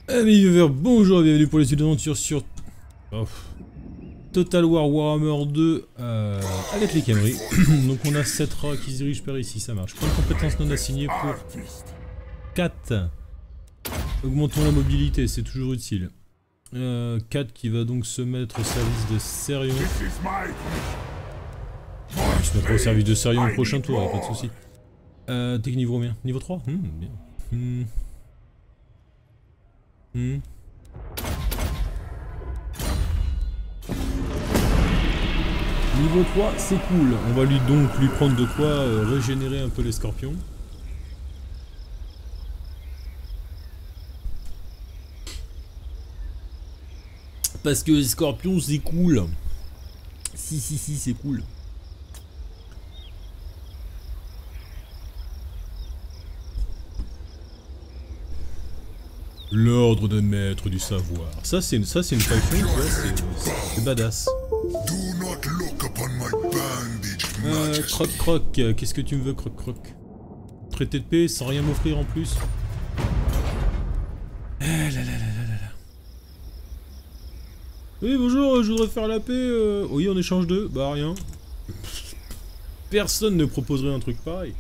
Amis viewers, bonjour et bienvenue pour les suites d'aventures sur Total War Warhammer 2 avec les Camry. Donc on a 7 rats qui se dirigent par ici, ça marche. Point de compétence non assigné pour 4. Augmentons la mobilité, c'est toujours utile. 4 qui va donc se mettre au service de Serion. Il se mettra au service de Serion au prochain tour, pas de soucis. T'es niveau combien? Niveau 3 bien. Niveau 3, c'est cool. On va lui prendre de quoi régénérer un peu les scorpions. Parce que les scorpions, c'est cool. Si, c'est cool. L'ordre de maître du savoir. Ça c'est une faction, tu vois, c'est badass. Croc, qu'est-ce que tu me veux, Croc? Traité de paix sans rien m'offrir en plus. Oui, bonjour, je voudrais faire la paix. Oui, en échange de. Bah, rien. Personne ne proposerait un truc pareil.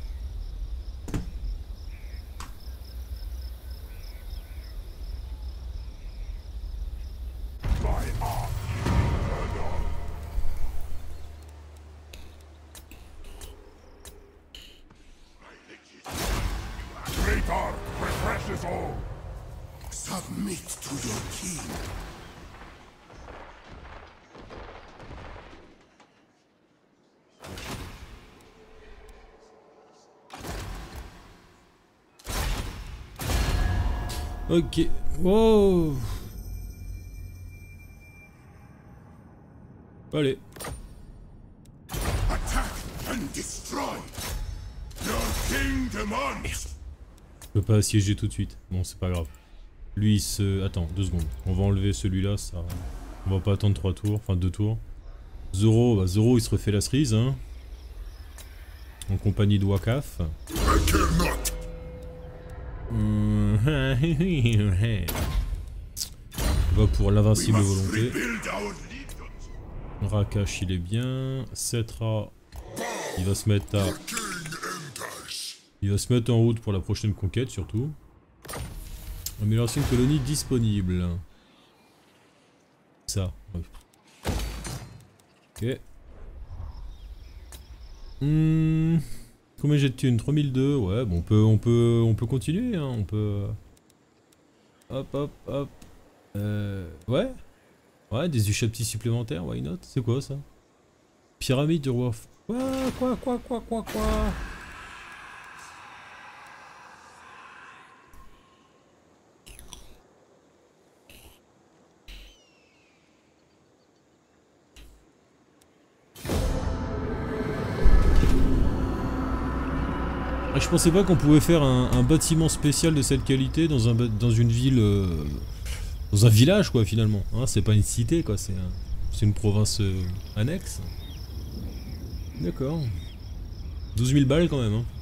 Submit to your king. Ok. Wow. Allez. Attack and destroy. Your king demands. Je peux pas assiéger tout de suite. Bon, c'est pas grave. Lui, il se... Attends, 2 secondes. On va enlever celui-là, ça... On va pas attendre 3 tours, enfin 2 tours. Zoro, bah Zoro, il se refait la cerise, hein. En compagnie de Wakaf. On va pour l'invincible volonté. Rakash, il est bien. Cetra, il va se mettre à... Il va se mettre en route pour la prochaine conquête, surtout. Amélioration de colonie disponible. Ça. Ouais. Ok. Combien j'ai de thunes? 3002. Ouais, bon, on peut continuer, hein. On peut... Hop. Ouais. Ouais, des uchaptis supplémentaires, why not? C'est quoi, ça? Pyramide du roi... Quoi? Je pensais pas qu'on pouvait faire un bâtiment spécial de cette qualité dans une ville... dans un village, quoi, finalement. Hein, c'est pas une cité, quoi, c'est une province annexe. D'accord. 12 000 balles, quand même, hein.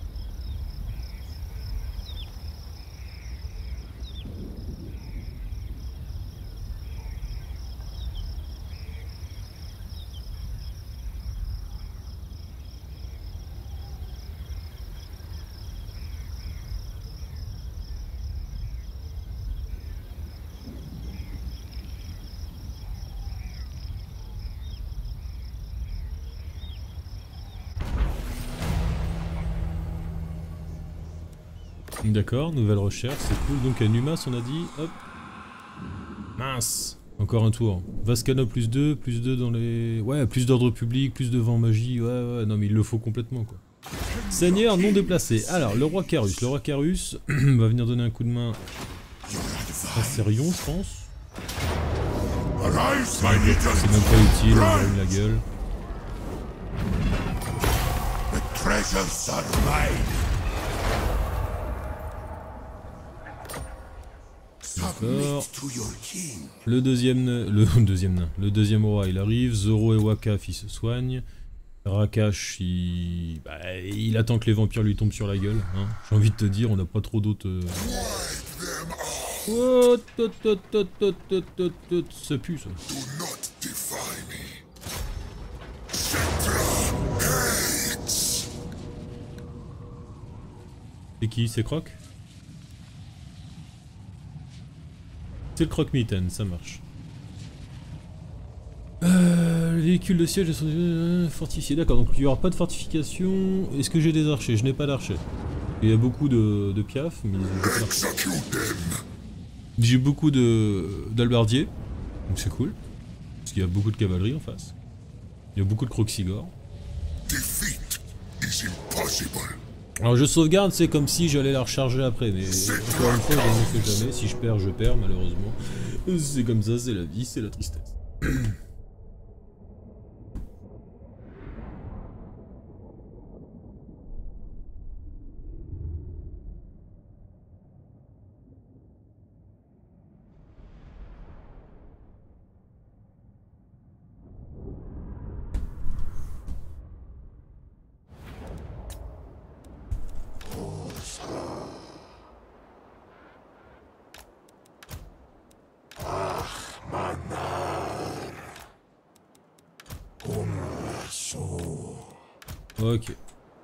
D'accord, nouvelle recherche, c'est cool. Donc à Numas, on a dit, hop. Mince. Encore un tour. Vascano plus 2 dans les... Ouais, plus d'ordre public, plus de vent magie. Ouais, non mais il le faut complètement, quoi. Seigneur non déplacé. Alors, le roi Carus. Le roi Carus va venir donner un coup de main à Serion, je pense. C'est même pas utile, on va la gueule. D'accord. Le deuxième roi il arrive, Zoro et Wakaf ils se soignent. Rakash il attend que les vampires lui tombent sur la gueule, hein. J'ai envie de te dire, on n'a pas trop d'autres Oh, ça pue ça. Do not defy me. Cetra hates. C'est qui? C'est Croc? C'est le Croc-Mitaine, ça marche. Les véhicules de siège sont fortifiés. D'accord, donc il n'y aura pas de fortification. Est-ce que j'ai des archers? Je n'ai pas d'archers. Il y a beaucoup de piaf, mais Execute them. j'ai beaucoup d'albardiers, donc c'est cool. Parce qu'il y a beaucoup de cavalerie en face. Il y a beaucoup de croxigores. Defeat is impossible. Alors je sauvegarde, c'est comme si j'allais la recharger après, mais encore une fois, je ne fais jamais. Si je perds, je perds, malheureusement. C'est comme ça, c'est la vie, c'est la tristesse. Ok.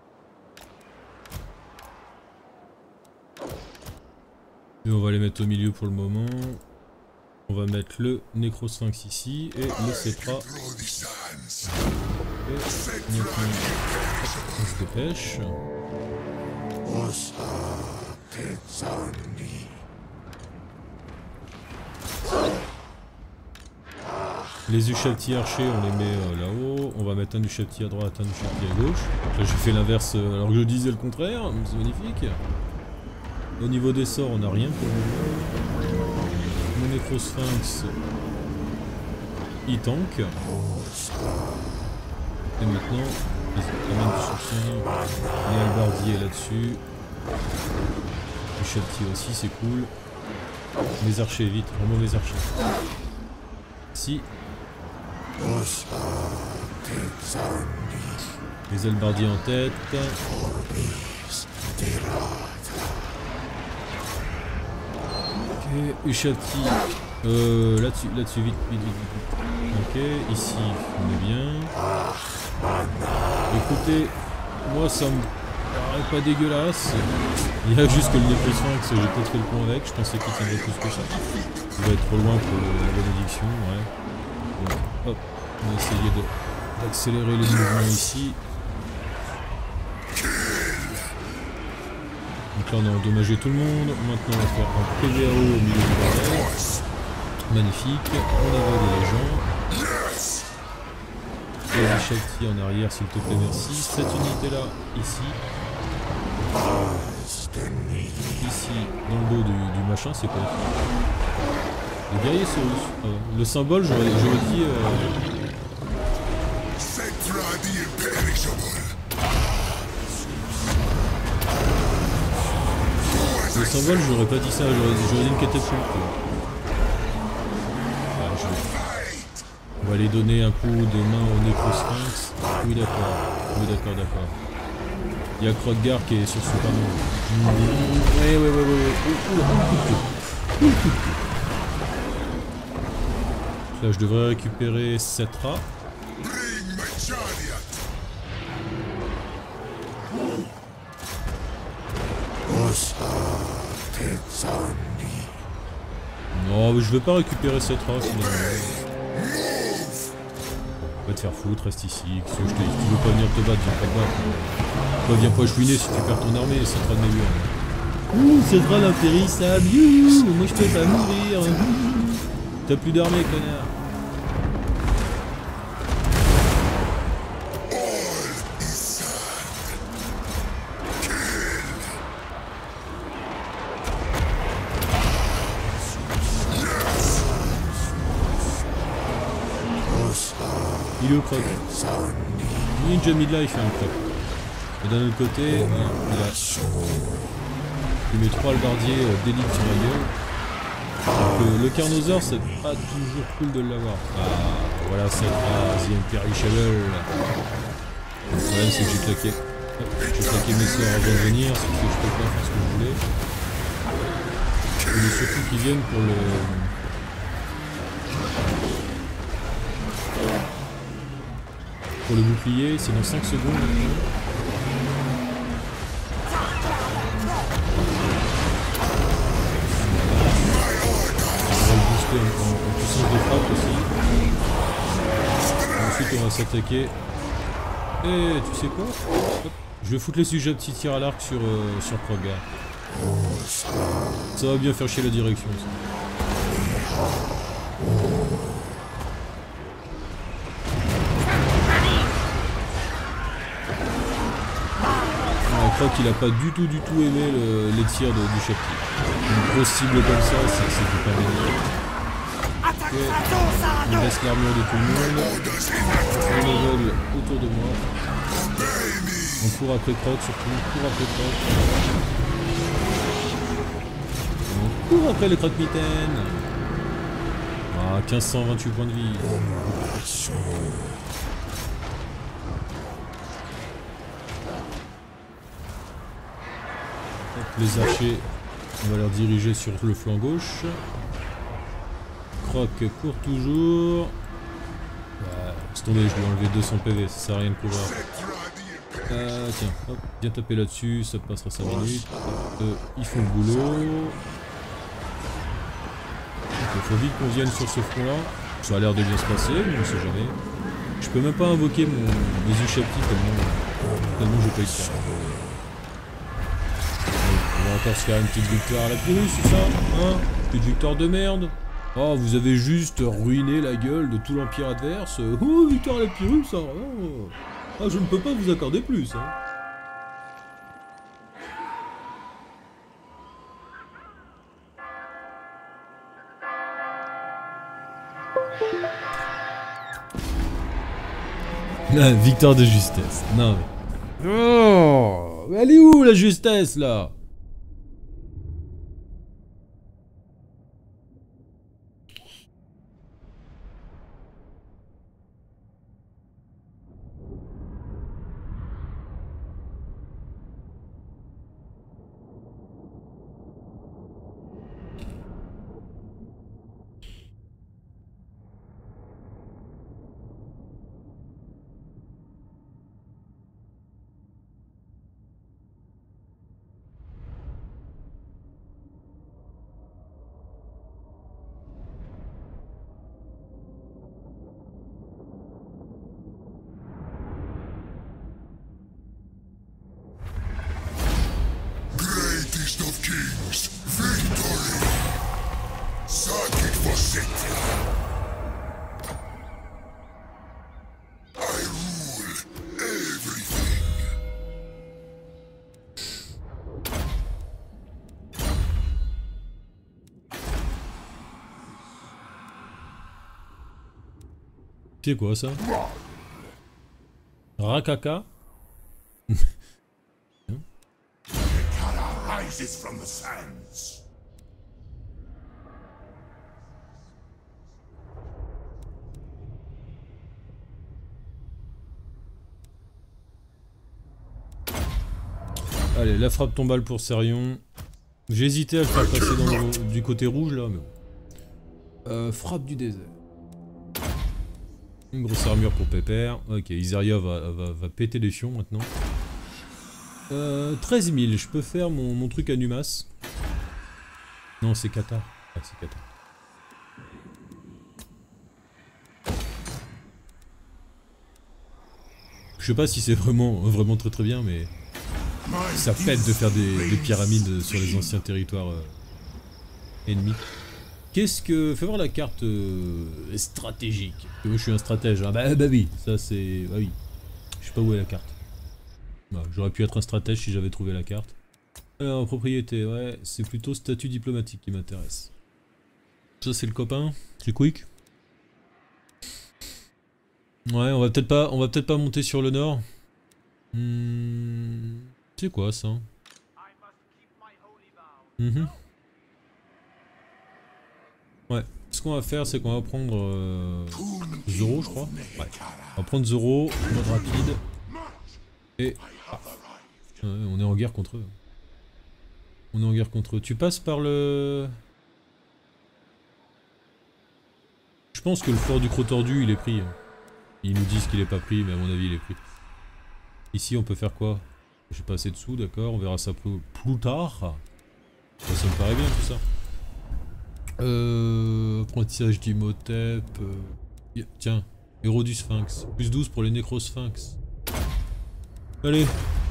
Et on va les mettre au milieu pour le moment. On va mettre le Nécrosphinx ici et le Cetra. Blow the sands. Et maintenant, on se dépêche. Les Ushabti archers, on les met là-haut. On va mettre un Ushabti à droite, un Ushabti à gauche. Là, j'ai fait l'inverse alors que je disais le contraire. C'est magnifique. Au niveau des sorts, on n'a rien pour le moment. Mon Nécrosphinx, il tank. Et maintenant, les amènes du soutien. Les albardiers là-dessus. Ushabti aussi, c'est cool. Les archers, vite, vraiment les archers. Si. Les albardiers en tête. Ok, Ushabti. Là-dessus, vite. Ok, ici, on est bien. Écoutez, moi ça me paraît pas dégueulasse. Il y a juste que le Nécrosphinx, j'ai peut-être fait le point avec. Je pensais qu'il tiendrait plus que ça. Il va être trop loin pour la bénédiction, ouais. Donc, hop, on va essayer d'accélérer les mouvements ici. Donc là on a endommagé tout le monde. Maintenant on va faire un PVRO au milieu du bordel. Magnifique. On évalue les gens. Et la Shakti en arrière s'il te plaît, merci. Cette unité là, ici. Ici, dans le dos du machin, c'est quoi? Le guerrier Saurus. Le symbole, j'aurais dit... Cetra the imperishable. Le symbole, j'aurais pas dit ça, j'aurais dit une catapulte. On va aller donner un coup de main au Nécrosphinx. Oui d'accord. Il y a Kroggar qui est sur ce panneau. Ouais. Là je devrais récupérer Cetra. Bring my chariot. Non mais je veux pas récupérer Cetra finalement. Va te faire foutre, reste ici. Si tu veux pas venir te battre, viens pas te battre. Toi, viens pas chouiner si tu perds ton armée, Cetra de mes murs. Cetra l'impérissable, youhou, moi je peux pas mourir. T'as plus d'armée, connard. Il est au croc. Ninja Midlife fait un croc. Et d'un autre côté, il met 3 albardiers d'élite sur la gueule. Donc, le Carnosaur, c'est pas toujours cool de l'avoir. Ah, voilà, c'est The Imperishable. Le problème, c'est que j'ai claqué. J'ai claqué mes sorts avant de venir, ce qui fait que je peux pas faire ce que je voulais. voulais surtout qu'ils viennent pour le bouclier. C'est dans 5 secondes maintenant. On va le booster en puissance de frappe aussi. Ensuite on va s'attaquer. Et tu sais quoi? Hop. Je vais foutre les sujets à petit tir à l'arc sur Krogar. Ça va bien faire chier la direction ça. Je crois qu'il a pas du tout aimé les tirs du chaptier. Une grosse cible comme ça, c'est pas bien. Ok, on laisse l'armure de tout le monde. On aveugle autour de moi. On court après Croc surtout, on court après Croc. On court après les croque-mitaines. Ah, 1528 points de vie. Les archers, on va leur diriger sur le flanc gauche. Croc court toujours. Ouais, laisse tomber, je lui ai enlevé 200 PV, ça sert à rien de courir. Tiens, hop, viens taper là-dessus, ça passera 5 minutes. Ils font le boulot. Il faut vite qu'on vienne sur ce front-là. Ça a l'air de bien se passer, mais on sait jamais. Je peux même pas invoquer mes Ushapti tellement j'ai pas eu de temps. On va encore se faire une petite victoire à la Pyrrhus, c'est ça? Hein? Petite victoire de merde. Oh, vous avez juste ruiné la gueule de tout l'empire adverse. Oh, victoire à la Pyrrhus, ça. Oh. Ah, je ne peux pas vous accorder plus, hein. La victoire de justesse. Non mais... Oh, mais elle est où la justesse là? Greatest of kings, victory! Circuit for Sitla! I rule everything! C'est quoi ça? Rakaka? Kara rises from the sands. Allez, la frappe tombale pour Serion. J'ai hésité à le faire passer du côté rouge là, mais bon. Frappe du désert. Une grosse armure pour Pépère. Ok, Iseria va péter les fions maintenant. 13 000, je peux faire mon truc à Numas. Non, c'est Qatar. Ah, c'est Qatar. Je sais pas si c'est vraiment très bien, mais ça pète de faire des pyramides sur les anciens territoires ennemis. Qu'est-ce que... Fais voir la carte stratégique. Moi je suis un stratège. Hein. Bah oui, ça c'est... Bah oui. Je sais pas où est la carte. Bah, j'aurais pu être un stratège si j'avais trouvé la carte. Alors, propriété, ouais, c'est plutôt statut diplomatique qui m'intéresse. Ça c'est le copain, c'est Quick. Ouais, on va peut-être pas monter sur le nord. C'est quoi ça? Ouais, ce qu'on va faire, c'est qu'on va prendre Zoro, je crois. Ouais. On va prendre Zoro, mode rapide. Et... Ah. Ouais, on est en guerre contre eux. On est en guerre contre eux. Tu passes par le... pense que le fort du Croc tordu il est pris. Ils nous disent qu'il est pas pris, mais à mon avis il est pris. Ici on peut faire quoi? J'ai pas assez de sous, d'accord, on verra ça plus tard. Ça me paraît bien tout ça. Apprentissage d'Imhotep. Tiens, héros du Sphinx. Plus 12 pour les Nécrosphinx. Allez.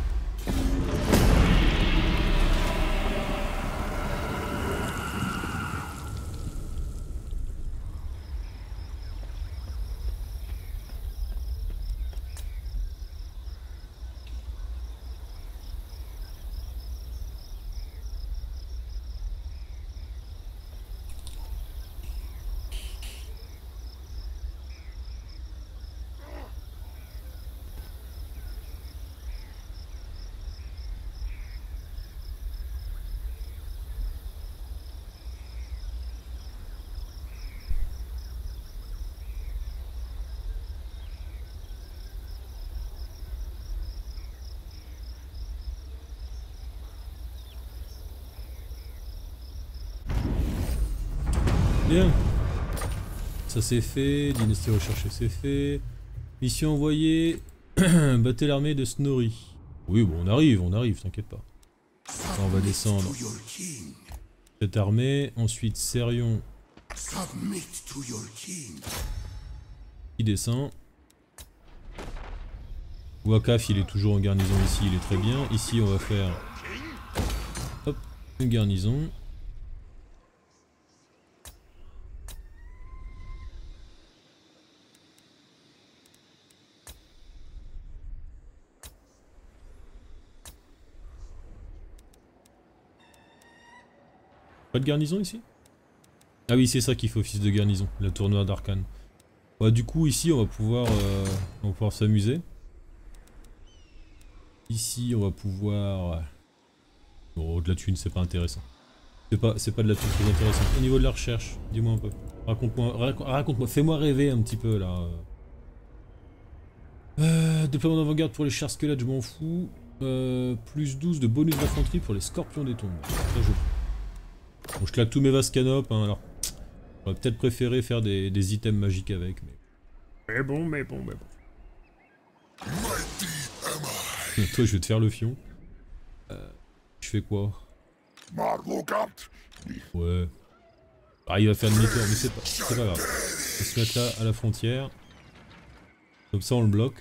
Bien. Ça c'est fait, dynastie recherchée c'est fait. Mission envoyée. Battez l'armée de Snorri. Oui bon on arrive, t'inquiète pas. Ça, on va descendre cette armée, ensuite Serion qui descend. Wakaf il est toujours en garnison ici, il est très bien. Ici on va faire hop, une garnison. Pas de garnison ici? Ah oui c'est ça qui fait office de garnison, la tournoi d'Arcane. Bah, du coup ici on va pouvoir s'amuser. Ici on va pouvoir... Bon de la thune c'est pas intéressant. C'est pas de la thune très intéressant. Au niveau de la recherche, dis-moi un peu. Raconte-moi, fais-moi rêver un petit peu là. Déploiement d'avant-garde pour les chars squelettes je m'en fous. Plus 12 de bonus d'infanterie pour les scorpions des tombes. Ça je... Bon, je claque tous mes vascanopes, hein, alors j'aurais peut-être préféré faire des items magiques avec, mais bon. Toi, je vais te faire le fion. Je fais quoi? Ouais. Ah, il va faire demi-tour, mais c'est pas grave. On va se mettre là, à la frontière. Comme ça, on le bloque.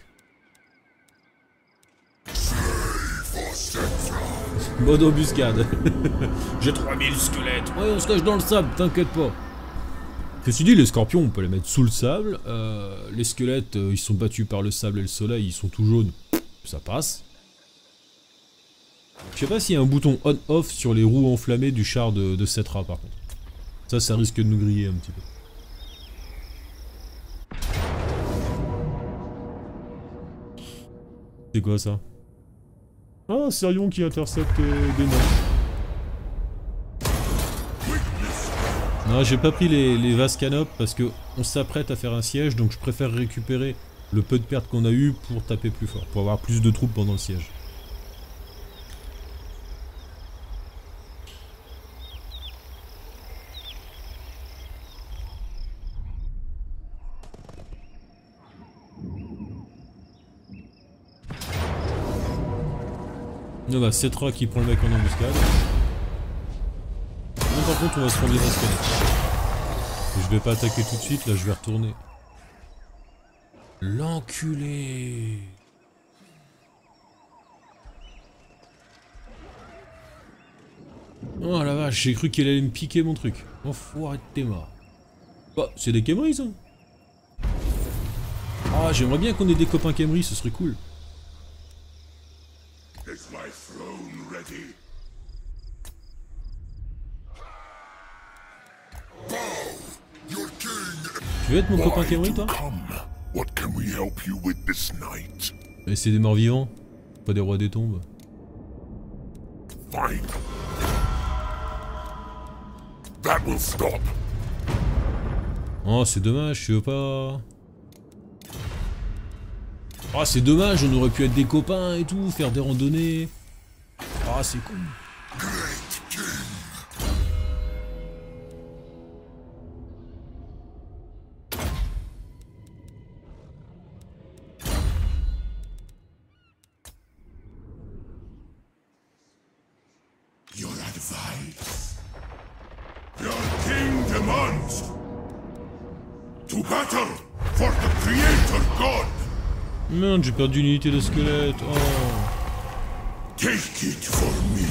Mode embuscade. J'ai 3000 squelettes. Ouais, on se cache dans le sable, t'inquiète pas. Ceci dit, les scorpions, on peut les mettre sous le sable. Les squelettes, ils sont battus par le sable et le soleil, ils sont tout jaunes. Ça passe. Je sais pas s'il y a un bouton on-off sur les roues enflammées du char de Settra, par contre. Ça risque de nous griller un petit peu. C'est quoi ça? Ah, Serion qui intercepte des nains. Non, j'ai pas pris les vascanopes parce que on s'apprête à faire un siège, donc je préfère récupérer le peu de pertes qu'on a eu pour taper plus fort, pour avoir plus de troupes pendant le siège. Non bah, Settra qui prend le mec en embuscade. Non, par contre, on va se prendre des vascanopes. Je vais pas attaquer tout de suite, là je vais retourner. L'enculé. Oh la vache, j'ai cru qu'elle allait me piquer mon truc. Enfoiré de tes morts. Bah, c'est des Khemri ça. Ah, j'aimerais bien qu'on ait des copains Khemri, ce serait cool. Tu veux être mon copain Khemri, toi? Mais c'est des morts vivants, pas des rois des tombes. Oh, c'est dommage, tu veux pas... Oh, c'est dommage, on aurait pu être des copains et tout, faire des randonnées. Ah, c'est cool. advice. Your king demands to battle for the Creator God. Merde, j'ai perdu une unité de squelette. Oh. Take it for me.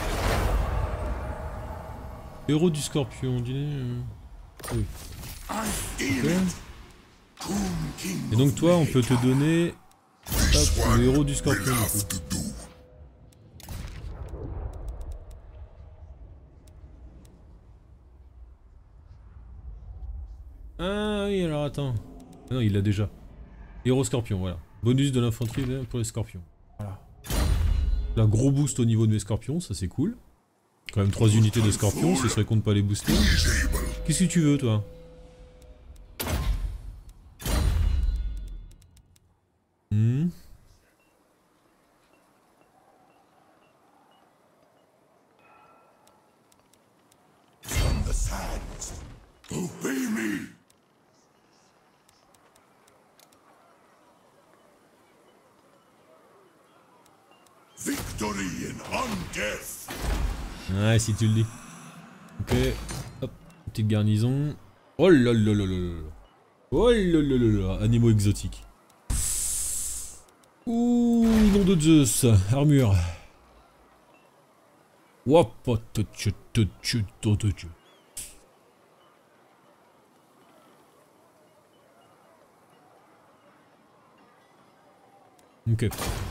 Héros du scorpion, dis-le. Oui. Okay. Et donc toi, on peut te donner hop, le héros du scorpion. Ah oui, alors attends. Ah non, il l'a déjà. Héros scorpion, voilà. Bonus de l'infanterie pour les scorpions. Voilà. Là, gros boost au niveau de mes scorpions, ça c'est cool. Quand même 3 unités de scorpions, ce serait con de pas les booster. Qu'est-ce que tu veux, toi? From the sands, obey me. Victory in undeath. Ouais, si tu le dis. Ok, hop, petite garnison. Oh là là là là là. Oh là là là là, animaux exotiques. Ouh, nom de Zeus, armure. Wop, ok.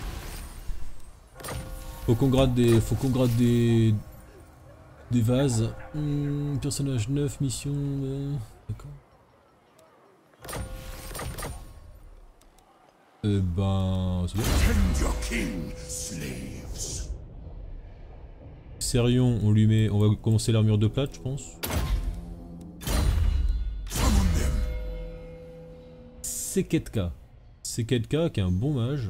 Faut qu'on gratte des vases. Personnage 9, mission. D'accord. Ben. C'est bien. Tend your king, slaves. Serion, on lui met. On va commencer l'armure de plate, je pense. Summon them. Seketka. Seketka qui est un bon mage.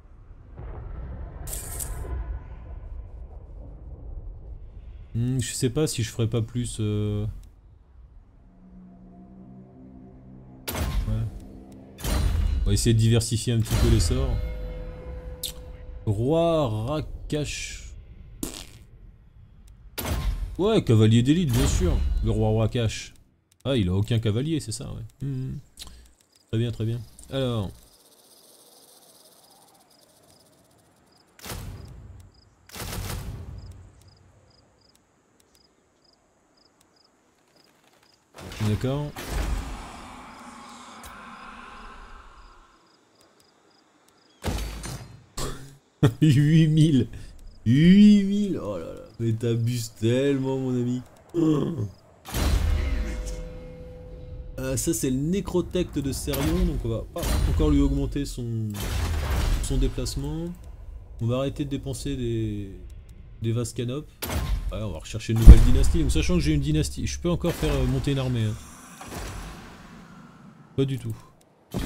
Je sais pas si je ferais pas plus. Ouais. On va essayer de diversifier un petit peu les sorts. Roi Rakash. Ouais, cavalier d'élite, bien sûr. Le roi Rakash. Ah, il a aucun cavalier, c'est ça, ouais. Très bien, très bien. Alors. D'accord. 8000. 8000. Oh là là. Mais t'abuses tellement, mon ami. Ça, c'est le nécrotecte de Serion. Donc, on va pas encore lui augmenter son déplacement. On va arrêter de dépenser des vases canopes. Ouais, on va rechercher une nouvelle dynastie. Donc, sachant que j'ai une dynastie, je peux encore faire monter une armée. Hein. Pas du tout. Pas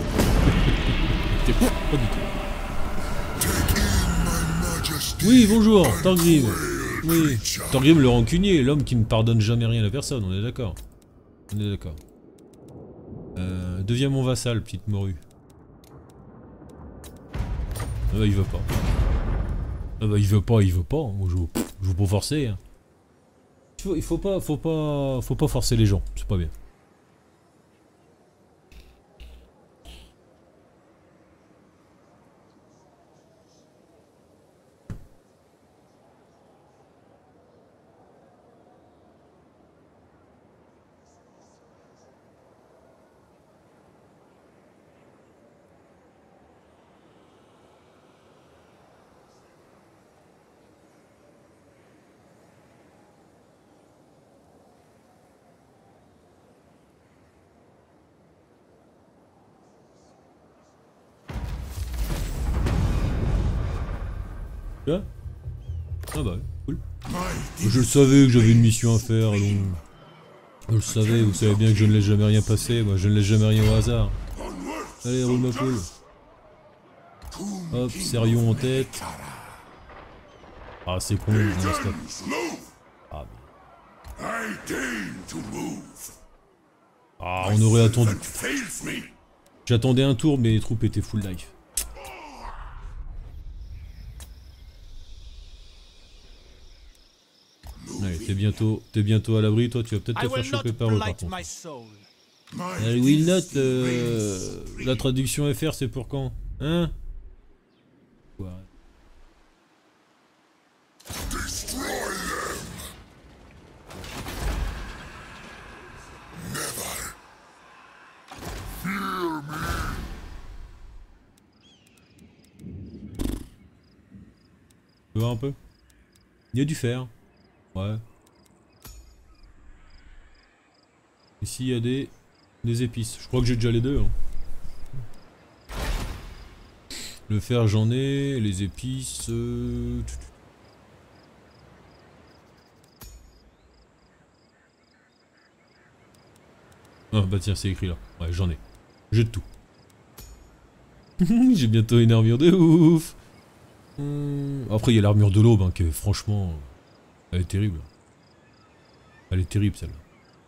du tout. Oui, bonjour, Thorgrim. Oui, Thorgrim le rancunier, l'homme qui ne pardonne jamais rien à personne, on est d'accord. On est d'accord. Deviens mon vassal, petite morue. Ah bah il veut pas. Ah bah il veut pas. Moi je veux pas forcer. Hein. Il faut pas forcer les gens, c'est pas bien. Ah bah ouais, cool. Je le savais que j'avais une mission à faire, donc... Je le savais, vous savez bien que je ne laisse jamais rien passer, moi je ne laisse jamais rien au hasard. Allez, roule ma poule. Hop, Serion en tête. Ah c'est con, non, stop. Ah mais... Ah, on aurait attendu. J'attendais un tour, mais les troupes étaient full life. Ouais, t'es bientôt à l'abri, toi tu vas peut-être te faire choper par eux par contre. Will not, la traduction FR c'est pour quand? Hein? Ouais. Tu veux voir un peu? Il y a du fer. Ouais. Ici il y a des épices. Je crois que j'ai déjà les deux. Hein. Le fer j'en ai, les épices... Ah bah tiens c'est écrit là. Ouais j'en ai. J'ai de tout. J'ai bientôt une armure de ouf. Après il y a l'armure de l'aube hein, que franchement... Elle est terrible. Elle est terrible celle-là.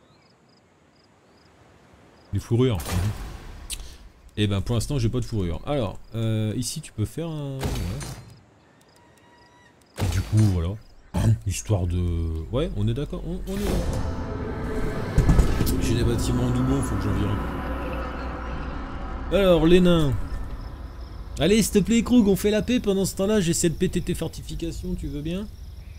Les fourrures. Et ben pour l'instant j'ai pas de fourrure. Alors, ici tu peux faire un... Ouais. Et du coup voilà. Histoire de... Ouais on est d'accord, on est là. J'ai des bâtiments en doublon, faut que j'en vire un. Alors les nains. Allez s'il te plaît Krug, on fait la paix pendant ce temps-là, j'essaie de péter tes fortifications, tu veux bien?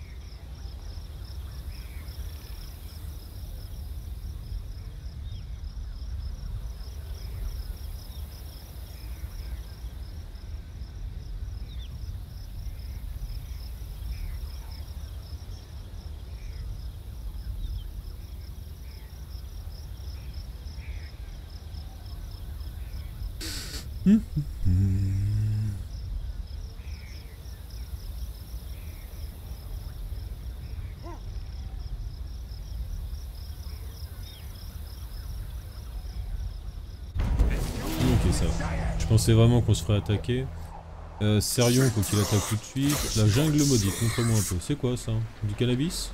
Ok ça va. Je pensais vraiment qu'on se ferait attaquer. Serion faut qu'il attaque tout de suite. La jungle maudite, montre-moi un peu. C'est quoi ça? Du cannabis?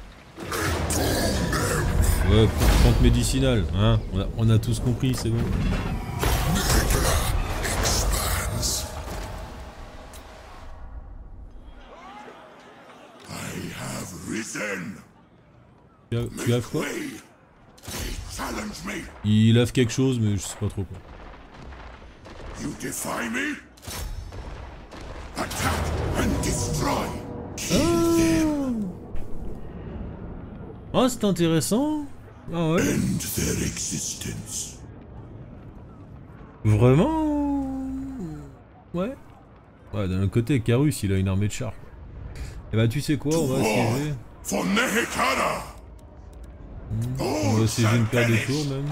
Ouais, plante médicinale, hein, on a tous compris, c'est bon. Tu laves quoi? Il lave quelque chose, mais je sais pas trop quoi. Ah, c'est intéressant. Ah ouais. Vraiment? Ouais. Ouais, d'un autre côté, Carus, il a une armée de chars. Et bah tu sais quoi, on va assiéger. On va assiéger une paire de tours même.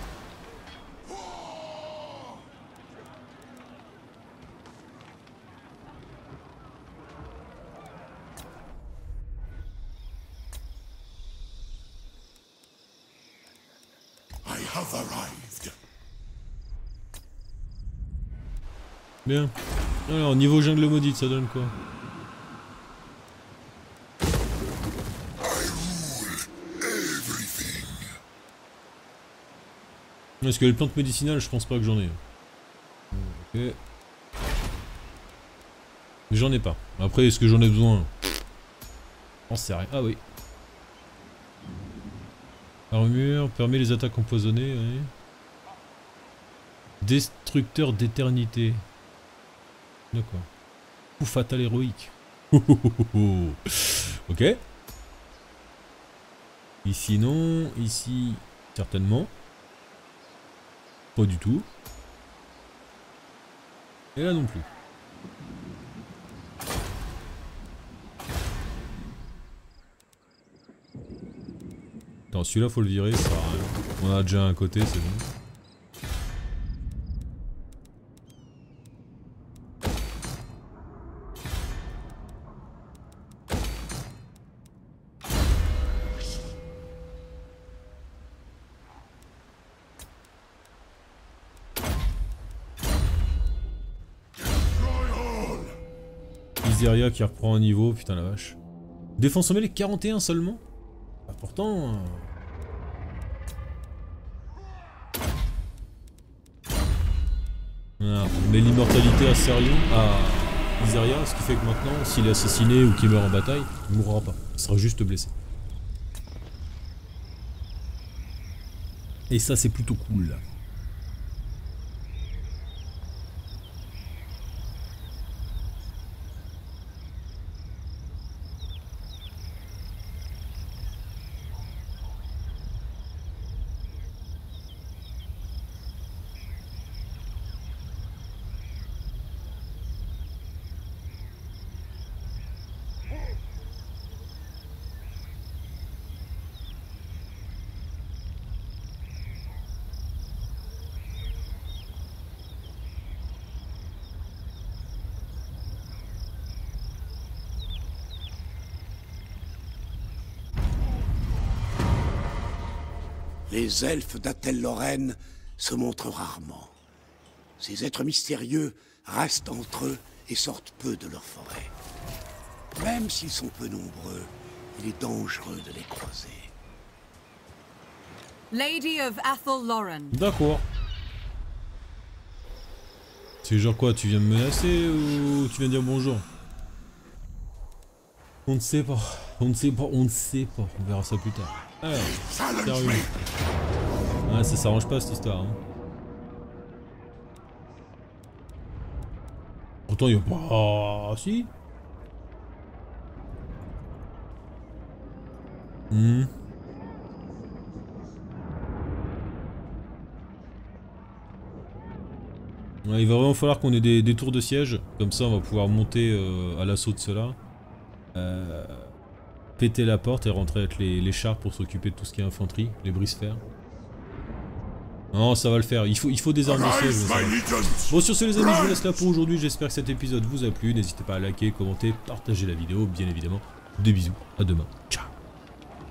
Bien. Alors, niveau jungle maudite, ça donne quoi? Est-ce que les plantes médicinales, je pense pas que j'en ai. Ok. Mais j'en ai pas. Après, est-ce que j'en ai besoin? On sait rien. Ah oui. Armure, permet les attaques empoisonnées, oui. Destructeur d'éternité. D'accord. Coup fatal héroïque. Ok. Ici non, ici certainement. Pas du tout. Et là non plus. Attends, celui-là faut le virer, ça sert à rien. On a déjà un côté, c'est bon. Iseria qui reprend un niveau, putain la vache. Défense en mêlée 41 seulement. Bah pourtant... Ah, on met l'immortalité à Serion, à Iseria, ce qui fait que maintenant, s'il est assassiné ou qu'il meurt en bataille, il mourra pas. Il sera juste blessé. Et ça, c'est plutôt cool. Les elfes d'Atel-Lorraine se montrent rarement. Ces êtres mystérieux restent entre eux et sortent peu de leur forêt. Même s'ils sont peu nombreux, il est dangereux de les croiser. Lady of Athel-Lorraine. D'accord. C'est genre quoi, tu viens me menacer ou tu viens dire bonjour? On ne sait pas. On ne sait pas. On ne sait pas. On verra ça plus tard. Alors, sérieux. Ah, ça s'arrange pas cette histoire. Hein. Pourtant, il y a pas. Ah, si. Ouais, il va vraiment falloir qu'on ait des tours de siège. Comme ça, on va pouvoir monter à l'assaut de cela. Péter la porte et rentrer avec les chars pour s'occuper de tout ce qui est infanterie, les brise-fer. Non, ça va le faire, il faut des armes de siège. Bon, sur ce les amis, je vous laisse là pour aujourd'hui, j'espère que cet épisode vous a plu. N'hésitez pas à liker, commenter, partager la vidéo, bien évidemment. Des bisous, à demain, ciao.